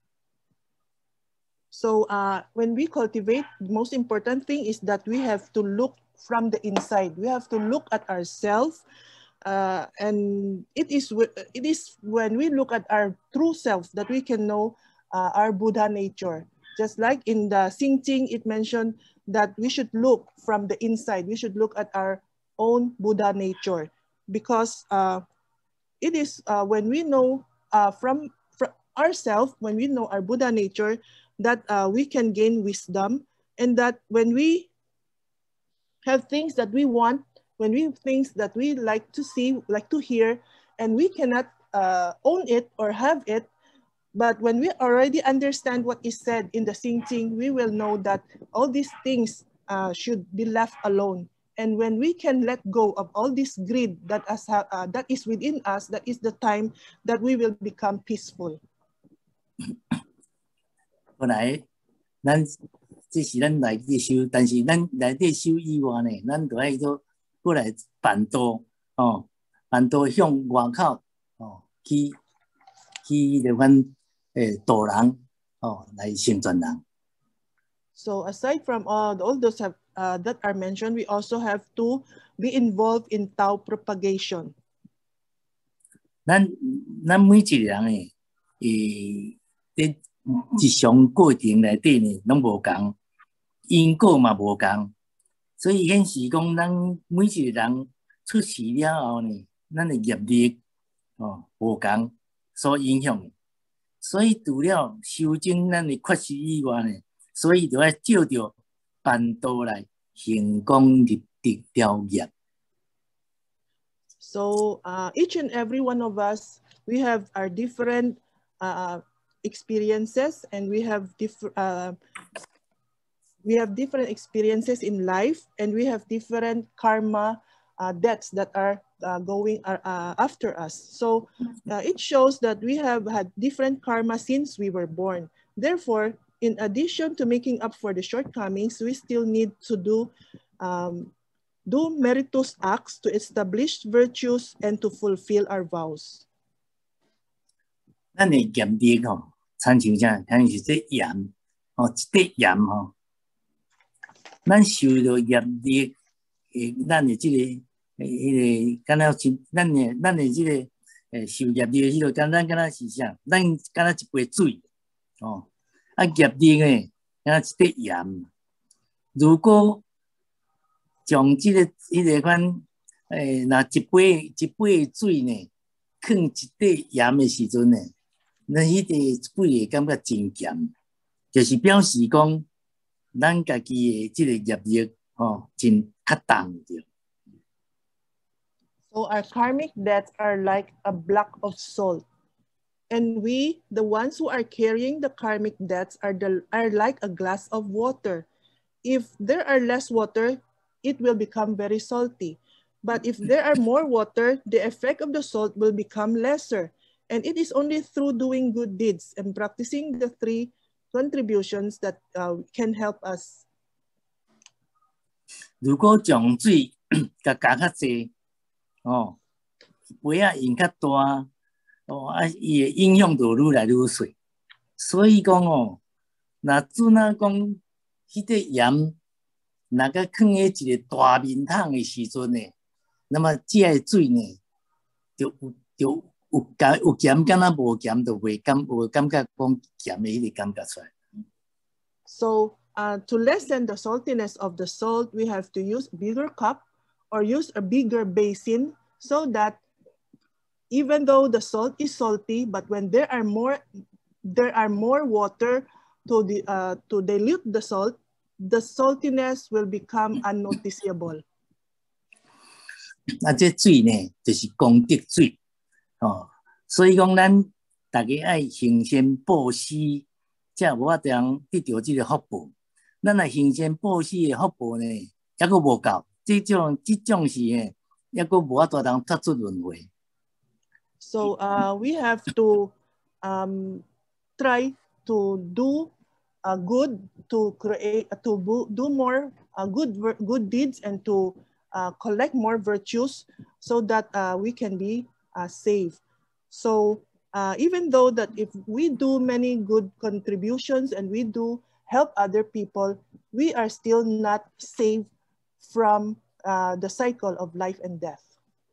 C: So when we cultivate, the most important thing is that we have to look from the inside. We have to look at ourselves, and it is when we look at our true self that we can know our Buddha nature. Just like in the Sing Ching, it mentioned that we should look from the inside. We should look at our own Buddha nature, because it is when we know from ourselves, when we know our Buddha nature, that we can gain wisdom, and that when we have things that we want, when we have things that we like to see, like to hear, and we cannot own it or have it, but when we already understand what is said in the Sing Ching, we will know that all these things should be left alone. And when we can let go of all this greed that is within us, that is the time that we will become peaceful.
B: 本来咱这是咱内底修，但是咱内底修以外呢，咱就爱做过来办道哦，办道向外口哦去那款导人哦来成全人。
C: So aside from all those that are mentioned, we also have to be involved in Tao propagation.
B: 咱每一个人在日常过程内底呢，拢无同，因果嘛无同，所以显示讲，咱每一个人出世了后呢，咱的业力哦无同所影响的，所以除了修正咱的缺失以外呢，所以就要照着办道来成功入地了业。
C: So each and every one of us, we have our different experiences, and we have different experiences in life, and we have different karma debts that are going after us. So it shows that we have had different karma since we were born. Therefore, in addition to making up for the shortcomings, we still need to do meritorious acts to establish virtues and to fulfill our vows.
B: 咱的业力吼，参像啥？像是这盐哦，一滴盐吼，咱受到业力，咱的这个敢若是咱的这个受业力的迄个，敢若是啥？咱敢若一杯水哦，啊业力呢，敢若一滴盐。如果将这个款若一杯水呢，放一滴盐的时阵呢，咱迄个水会感觉真咸，就是表示讲，咱家己的这个业力哦，真较重着。
C: So our karmic debts are like a block of salt, and we, the ones who are carrying the karmic debts, are like a glass of water. If there are less water, it will become very salty. But if there are more water, the effect of the salt will become lesser. And it is only through doing good deeds and practicing the 3 contributions that can help us.
B: 如果将水加较济，哦，杯仔用较大，哦啊，伊的影响就愈来愈细。所以讲哦，若准啊讲，迄个盐若个放喺一个大面桶的时阵呢，那么这个水呢，就有咸，敢若无咸，就袂感觉讲咸的迄个感觉出来。
C: So to lessen the saltiness of the salt, we have to use a bigger cup or use a bigger basin, so that even though the salt is salty, but when there are more water to dilute the salt, the saltiness will become unnoticeable.
B: 啊，这水呢，就是功德水哦。所以讲，咱大家爱行善布施，才有法通得到这个福报。咱若行善布施的福報呢，抑佫無夠，這種是呢，抑佫無法度通脫出輪迴。
C: So we have to try to do good, to create, to do more good deeds, and to collect more virtues, so that we can be saved. So even though that if we do many good contributions and we do help other people, we are still not saved from the cycle of life and death.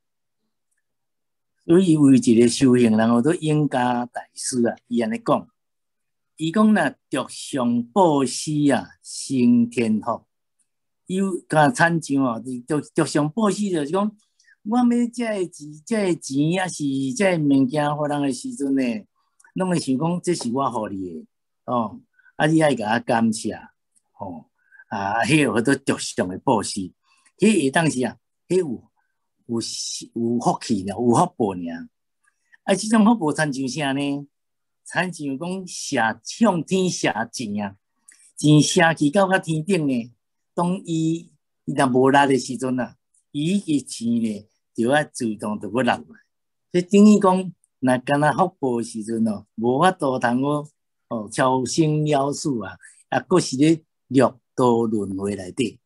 B: 所以有一个修行人叫做永嘉大师啊，伊安尼讲，伊讲啦，着上布施啊，生天福。有甲参像哦，着上布施就是讲，我要这个钱，也是这个物件，互人的时阵呢，拢会想讲，这是我互你的哦，啊，你爱甲我感谢哦，啊，迄个叫做着上的布施，迄个当时啊，迄有福气呢，有福报呢。啊，这种福报参像啥呢？参像讲向天射钱啊，钱射去到天顶呢。当伊若无力的时阵啊，伊个钱呢就要自动就要落来。所以等于讲，若干那福报的时阵哦，无法度通哦超生了事啊，啊，佫是咧六道轮回内底。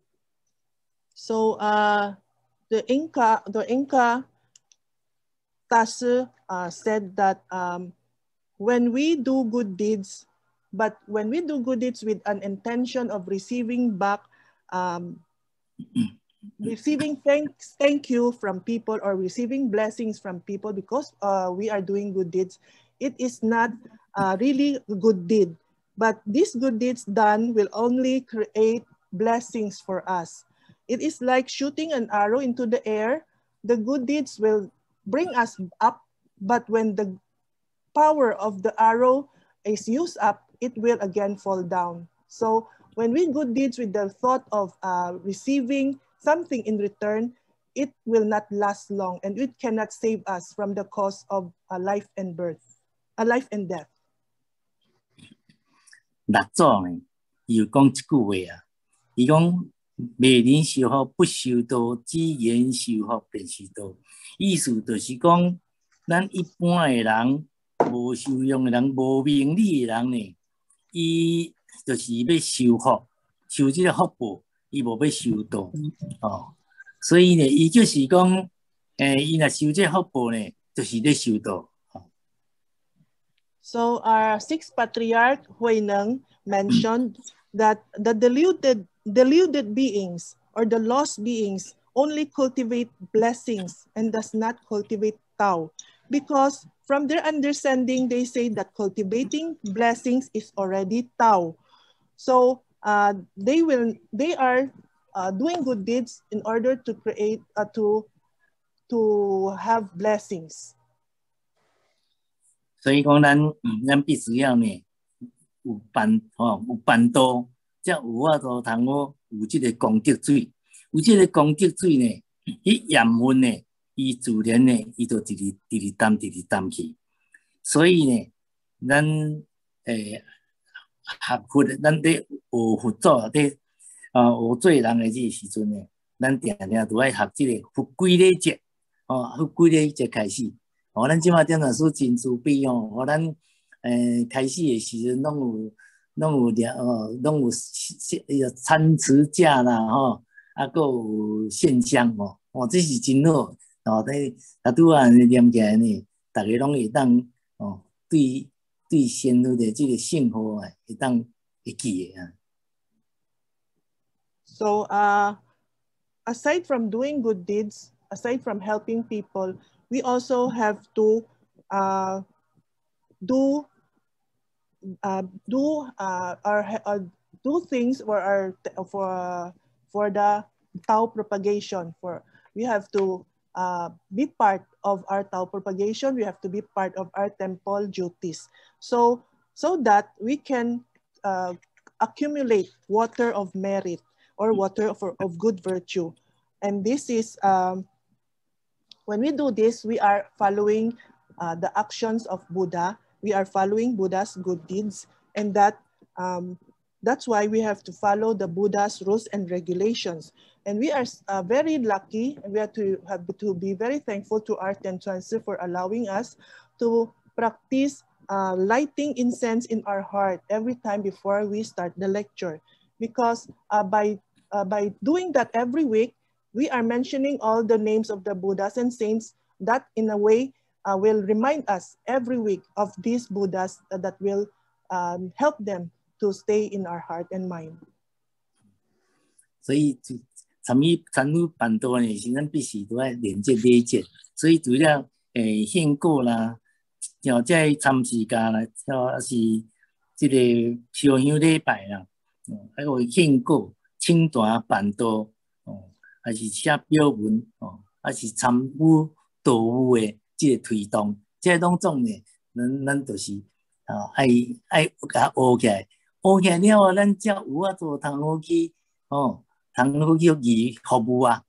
C: So the Inca Tasu said that when we do good deeds, but when we do good deeds with an intention of receiving back, receiving thank you from people or receiving blessings from people because we are doing good deeds, it is not really a good deed. But these good deeds done will only create blessings for us. It is like shooting an arrow into the air. The good deeds will bring us up, but when the power of the arrow is used up, it will again fall down. So when we good deeds with the thought of receiving something in return, it will not last long and it cannot save us from the cause of life and death.
B: 六祖呢，伊有讲一句话啊，伊讲未能受福不受道，只言受福便是道。意思就是讲，咱一般的人，无修养的人，无明理的人呢，伊就是要受福，受这个福报，伊无要受道哦。所以呢，伊就是讲，伊若受这福报呢，就是咧受道。
C: So our sixth patriarch Huineng mentioned that the deluded beings or the lost beings only cultivate blessings and does not cultivate Tao, because from their understanding they say that cultivating blessings is already Tao. So they are doing good deeds in order to create to have blessings.
B: 所以讲，咱必须要呢有办道，才有法度通有这个功德水。有这个功德水呢，伊盐分呢，伊自然呢，伊就直淡去。所以呢，咱学佛，咱咧学佛祖咧学做人的这个时阵呢，咱定都爱学这个佛规礼节，佛规礼节开始。咱即马点老师真慈悲哦，咱开始的时阵拢有参持架啦啊，还有线香这是真好拄啊念起来呢，大家拢会当对先祖的这个幸福啊，会当会记的啊。
C: So aside from doing good deeds, aside from helping people, we also have to do things for the Tao propagation. We have to be part of our Tao propagation. We have to be part of our temple duties. So that we can accumulate water of merit or water of good virtue. And this is when we do this, we are following the actions of Buddha. We are following Buddha's good deeds, and that's why we have to follow the Buddha's rules and regulations. And we are very lucky, and we have to be very thankful to our Tenchuansi for allowing us to practice lighting incense in our heart every time before we start the lecture, because by doing that every week, we are mentioning all the names of the Buddhas and saints that in a way will remind us every week of these Buddhas that will help them to stay in our heart and mind.
B: 所以参与办道呢，是咱必须都要连接礼节，所以除了献果啦，然这参事家啦，还是这个烧香礼拜啦，还有献果、请单办道，还是写表文，还是参与道务的这个推动，这种种呢，咱就是爱甲学起来，学起来了后，咱才有法度通好去通好去服务啊，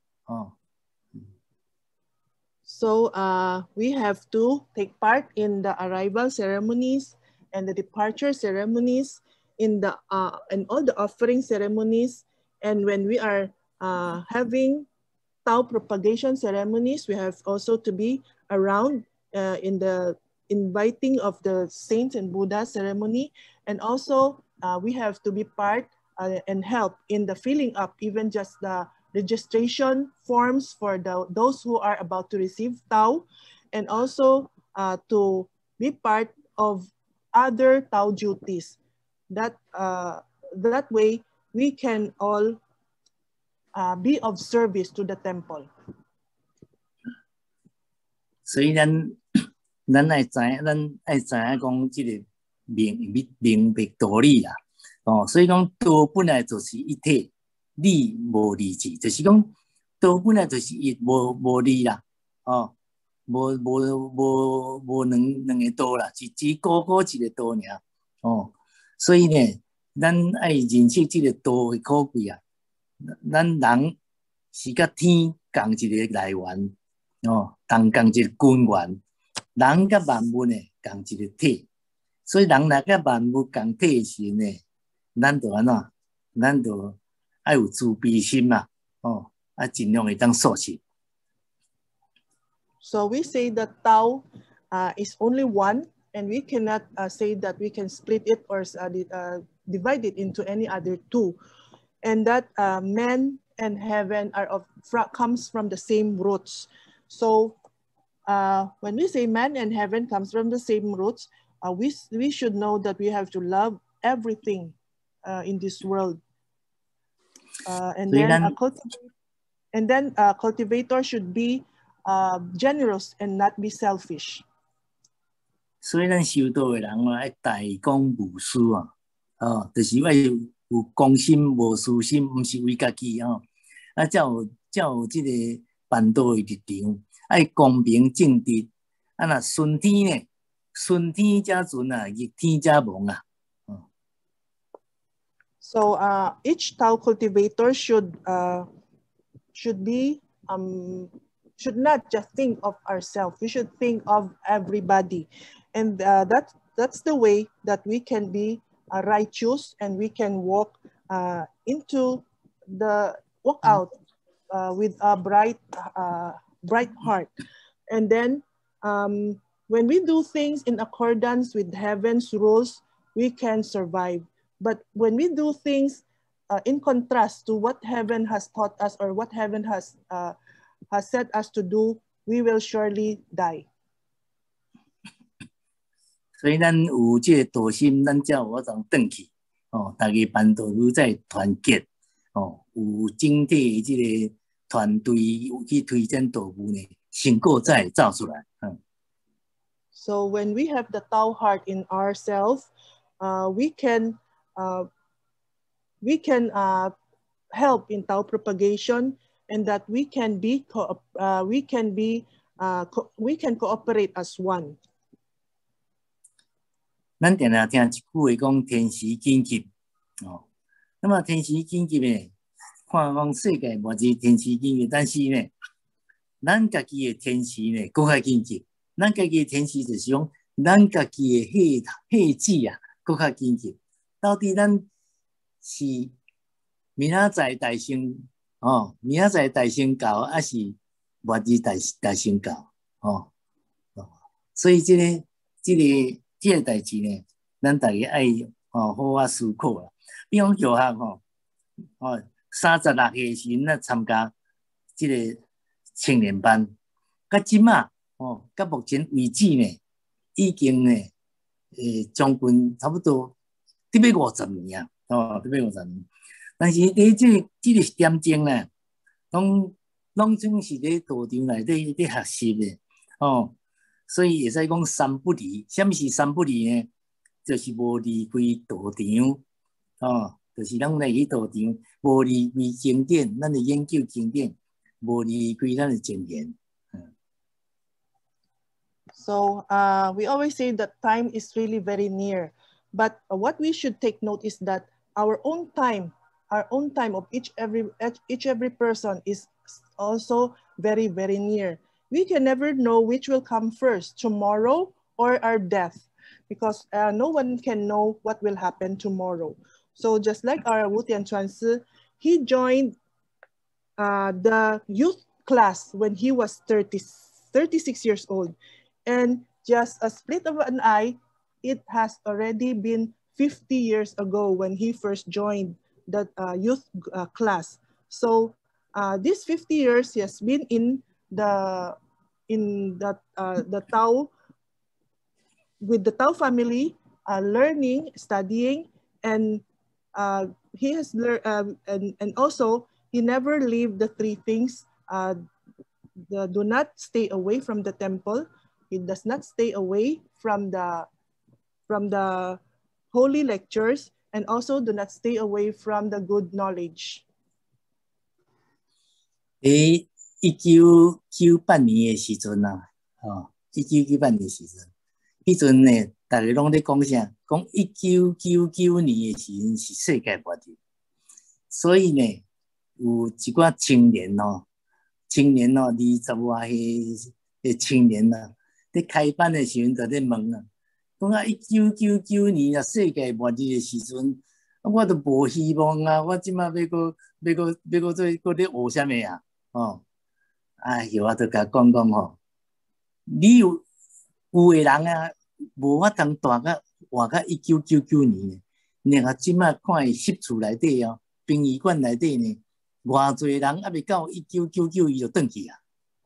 C: So we have to take part in the arrival ceremonies and the departure ceremonies, in the and all the offering ceremonies. And when we are having Tao propagation ceremonies, we have also to be around in the inviting of the saints and Buddha ceremony. And also we have to be part and help in the filling up even just the registration forms for those who are about to receive Tao, and also to be part of other Tao duties. That way we can all be of service to the temple.
B: 所以咱爱知影讲这个明白道理啦，所以讲道本来就是一体。理无二致，就是讲道本来就是一无理啦，无两个道啦，是只个一个道尔，所以呢，咱爱认识这个道的可贵啊。咱人是甲天共一个来源，同一个根源，人甲万物呢共一个体，所以人若甲万物共体时呢，咱就安怎？咱就要有慈悲心嘛，尽量会当塑成。
C: So we say that Tao is only one, and we cannot say that we can split it or divide it into any other two, and that man and heaven comes from the same roots. So when we say man and heaven comes from the same roots, we should know that we have to love everything in this world. And then cultivator should be generous and not be selfish.
B: 所以咱修道的人爱大公无私就是要有公心无私心，不是为家己才有这个办道的立场，爱公平正直，若顺天呢，顺天才顺逆天才亡
C: So each Tao cultivator should not just think of ourselves. We should think of everybody, and that's the way that we can be righteous, and we can walk out with a bright heart. And then when we do things in accordance with heaven's rules, we can survive. But when we do things in contrast to what heaven has taught us or what heaven has set us to do, we will surely die.
B: 所以咱有这个道心，咱才有法通转去大家办道如在团结有整体的这个团队去推展道务呢，成果才会走出来。
C: So when we have the Tao heart in ourselves, we can help in Tao propagation, and that we can cooperate as one.
B: 咱定定听一句话讲天时紧急那么天时紧急呢，看讲世界末日天时紧急，但是呢，咱家己的天时呢更较紧急。咱家己的天时就是讲，咱家己的气质更较紧急。到底咱是明仔载大成明仔载大成教，还是末日大成教所以这个代志呢，咱大家爱好好思考啦。比方教学36岁时咱参加这个青年班，到即马到目前为止呢，已经呢将近差不多得要50年啊，哦，得要50年。但是伫这个点钟呢，拢总是咧道场内底咧学习的，哦，所以会使讲三不离。什么是三不离呢？就是无离开道场，哦，就是咱来去道场，无离开经典，咱来研究经典，无离开咱的经验。
C: So we always say that time is really very near. But what we should take note is that our own time of each every person is also very, very near. We can never know which will come first, tomorrow or our death, because no one can know what will happen tomorrow. So just like our Wu Tianchuan Si, he joined the youth class when he was 36 years old. And just a split of an eye, it has already been 50 years ago when he first joined that youth class. So these 50 years he has been in the Tao, with the Tao family, learning, studying, and he has learned, and also he never leave the three things. Do not stay away from the temple. He does not stay away from the holy lectures, and also do not stay away from the good knowledge.
B: 喺1998年的时阵啊，1998年的时阵，迄阵呢，大家拢咧讲啥？讲1999年的时阵是世界末日，所以呢，有一寡青年哦，20外岁的青年啊，伫开班的时阵就咧问啊，讲啊，1999年啊，世界末日的时阵，我都无希望啊，我即马要搁做搁咧学啥物啊？哦，哎呦，我都甲讲吼，你有的人啊，无法通活到1999年，然后即马看伊室厝内底哦，殡仪馆内底呢，偌侪人还未到1999，伊就转去啊。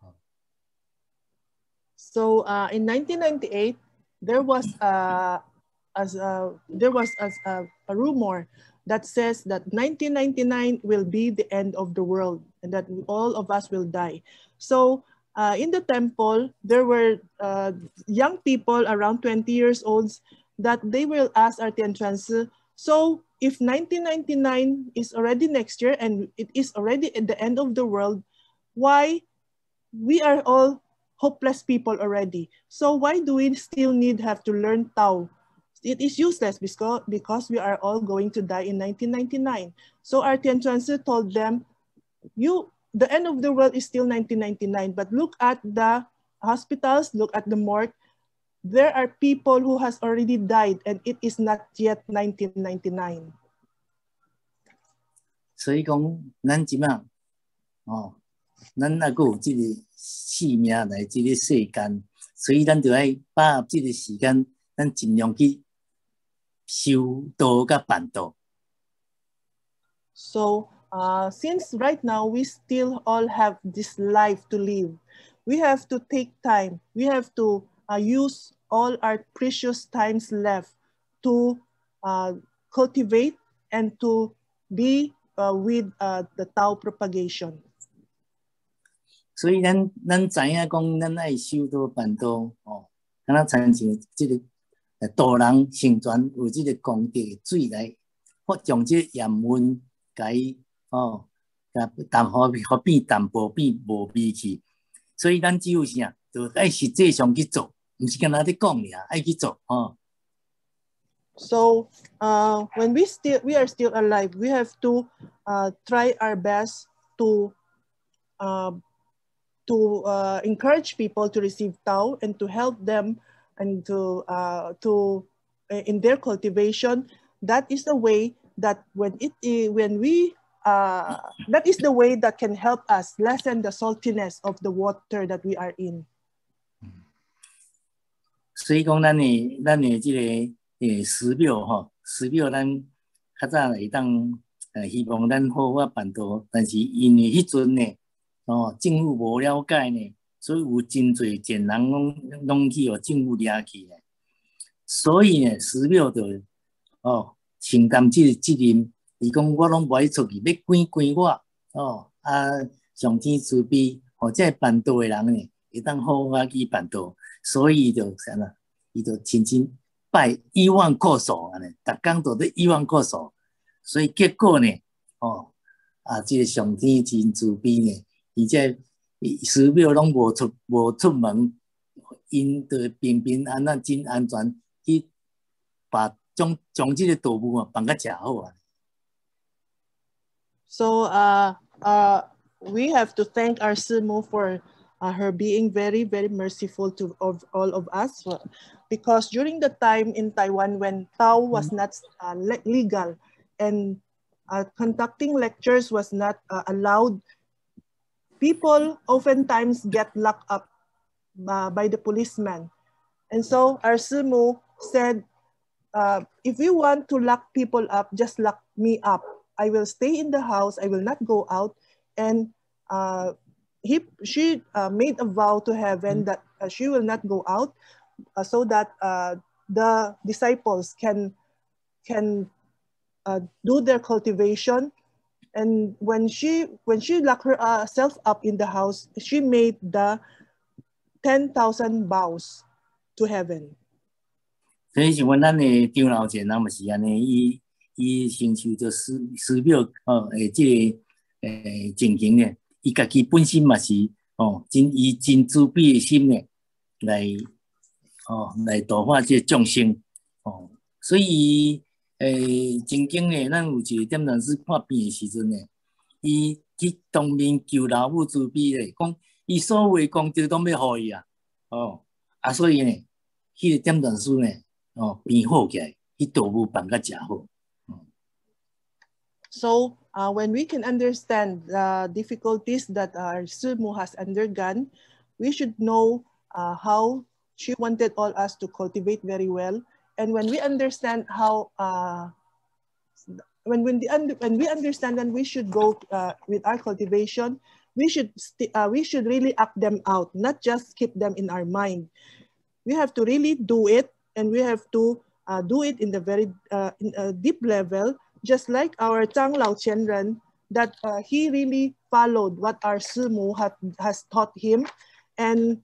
C: So in 1998, there was a rumor that says that 1999 will be the end of the world and that all of us will die. So in the temple, there were young people around 20 years old that they will ask our Tianchuan Si, so if 1999 is already next year and it is already at the end of the world, why we are all hopeless people already? So why do we still have to learn Tao? It is useless because we are all going to die in 1999. So our Tianchuan Si told them, the end of the world is still 1999, but look at the hospitals, look at the morgue. There are people who has already died and it is not yet 1999.
B: 所以讲，咱即马哦，咱还佫有即个性命来即个世间，所以咱就爱把握即个时间，咱尽量去修道甲办道。
C: So since right now we still all have this life to live, we have to take time. We have to use all our precious times left to cultivate and to be with the Tao propagation.
B: 所以咱知影讲，咱爱修道办道哦，敢若参像即个道人成全有即个功德的水来，或将即个盐分甲伊哦，甲淡互变淡薄变无味去。所以咱只有啥，就爱实际上去做，毋是干那咧讲尔，爱去做哦。
C: So when we are still alive, we have to try our best to encourage people to receive Tao and to help them and to in their cultivation. That is the way that that is the way that can help us lessen the saltiness of the water that we are in.
B: 所以讲，咱的这个寺庙吼，寺庙咱较早会当希望咱好好办道，但是因为迄阵呢，哦，政府无了解呢，所以有真侪贱人拢去互政府掠去呢。所以呢，寺庙就承担这个责任。伊讲我拢不爱出去，要管我哦。上天慈悲，这办道的人呢，会当好好去办道，所以就啥啦，伊就亲身拜10000块数安尼，逐工都在10000块数，所以结果呢，这个上天真慈悲呢，而且寺庙拢无出门，因就平平安安真安全去把将这个动物放甲食好啊。
C: So we have to thank our Simu for her being very, very merciful to all of us, because during the time in Taiwan when Tao was not legal and conducting lectures was not allowed, people oftentimes get locked up by the policeman. And so our Simu said, if you want to lock people up, just lock me up. I will stay in the house. I will not go out. And she made a vow to heaven that she will not go out, so that the disciples can do their cultivation. And when she locked herself up in the house, she made the 10,000 vows to heaven.
B: 所以像咱的张老前人嘛是安尼，伊承受着寺庙这个情形呢，伊家己本身嘛是以真慈悲的心呢来度化这众生所以曾经呢，咱有一个点传师看病的时阵呢，伊去当面求老母慈悲咧，讲伊所有的功德都要互伊啊，所以呢，迄个点传师呢。变好起来，伊动物放甲食好。
C: So when we can understand the difficulties that our Simu has undergone, we should know how she wanted all us to cultivate very well. And when we understand how, when we understand that we should go with our cultivation, we should really act them out, not just keep them in our mind. We have to really do it. And we have to do it in the very in a deep level, just like our Tang Lao Qianren, that he really followed what our Simu has taught him, and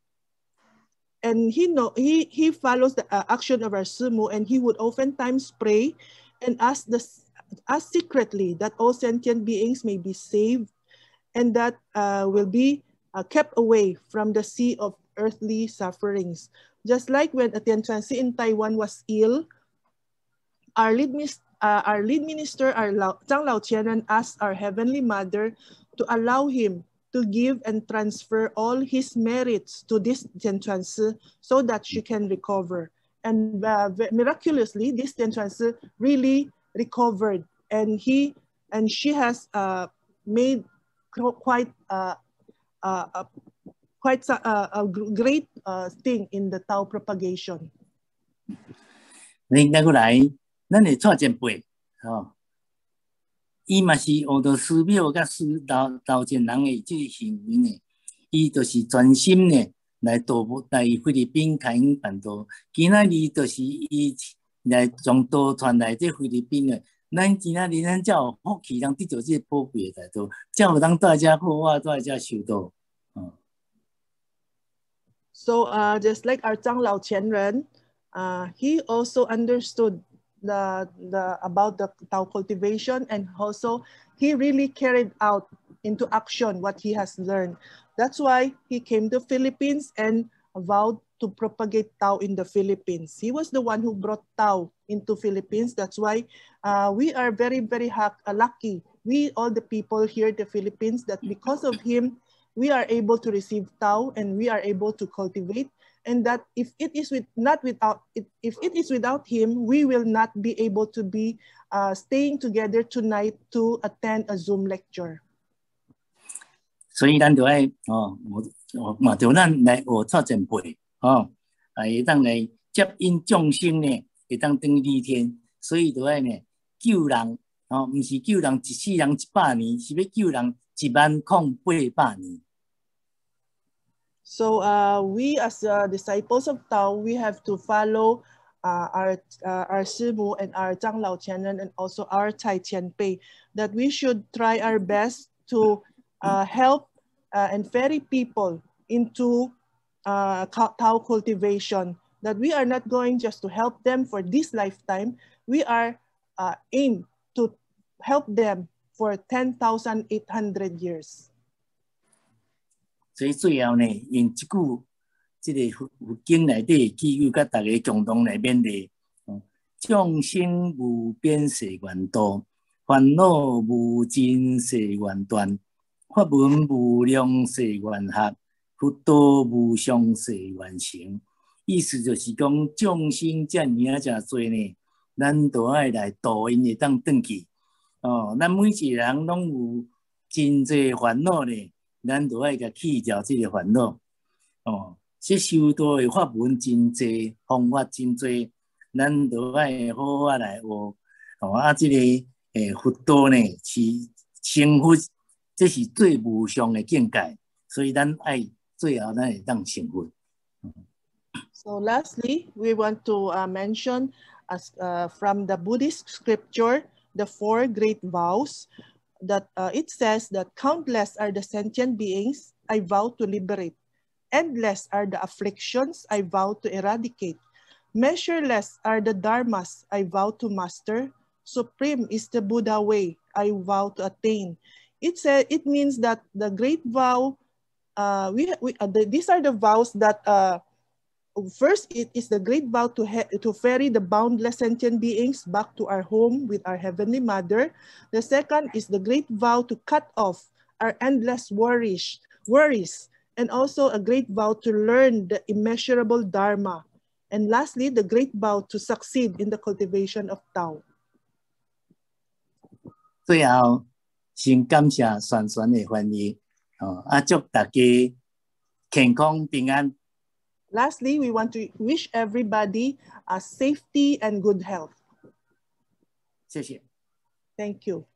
C: he follows the action of our Simu, and he would oftentimes pray and ask secretly that all sentient beings may be saved, and that will be kept away from the sea of earthly sufferings. Just like when Atian Chansi in Taiwan was ill, our lead minister, Tang Lao Qianren, asked our Heavenly Mother to allow him to give and transfer all his merits to this Tian Chansi so that she can recover. And miraculously, this Tian Chansi really recovered, and she has made quite a great thing in the Tao propagation.
B: 恁再过来，咱会蔡前辈伊嘛是学到寺庙甲道前人的这个行为呢，伊就是专心呢来菲律宾开恩办道。今仔日就是伊来将道传来这菲律宾呢，咱今仔日咱才有福气，通得到这个宝贵的道，才有当大家好啊，大家修道。
C: So just like our Tang Lao Qianren, he also understood about the Tao cultivation, and also he really carried out into action what he has learned. That's why he came to Philippines and vowed to propagate Tao in the Philippines. He was the one who brought Tao into Philippines. That's why we are very, very lucky. We, all the people here in the Philippines, that because of him, we are able to receive Tao and we are able to cultivate. And that if it is without him, we will not be able to be staying together tonight to attend a Zoom lecture.
B: 所以咱就爱嘛，就咱来学蔡前辈会当来接引众生呢，会当登立天。所以就爱呢救人唔是救人一世人100年，是要救人10800年。
C: So we as disciples of Tao, we have to follow our Simu and our Changlao Tianen and also our Tai Tian Pei, that we should try our best to help and ferry people into Tao cultivation, that we are not going just to help them for this lifetime, we are aim to help them for 10,800 years.
B: 所以最後呢，用這句這個佛經內底祈求，甲大家共同來勉勵。眾生無邊誓願度，煩惱無盡誓願斷，法門無量誓願學，佛道無上誓願成。意思就是講，眾生這麼真多呢，咱都愛來度因會當轉去。咱每一個人攏有真濟煩惱呢。咱都愛甲去掉這個煩惱，這修道的法門真濟，方法真濟，咱都愛好好來學。這個佛道呢是成佛，這是最無上的境界，所以咱愛最後咱會當成佛。
C: So lastly, we want to mention from the Buddhist scripture, the 4 great vows. That it says that countless are the sentient beings I vow to liberate. Endless are the afflictions I vow to eradicate. Measureless are the dharmas I vow to master. Supreme is the Buddha way I vow to attain. It means that the great vow, these are the vows that first, it is the great vow to ferry the boundless sentient beings back to our home with our Heavenly Mother. The second is the great vow to cut off our endless worries, and also a great vow to learn the immeasurable Dharma. And lastly, the great vow to succeed in the cultivation of Tao.
B: 最後，先感謝宣傳的翻譯，祝大家健康平安。
C: Lastly, we want to wish everybody safety and good health.
B: 謝謝。
C: Thank you.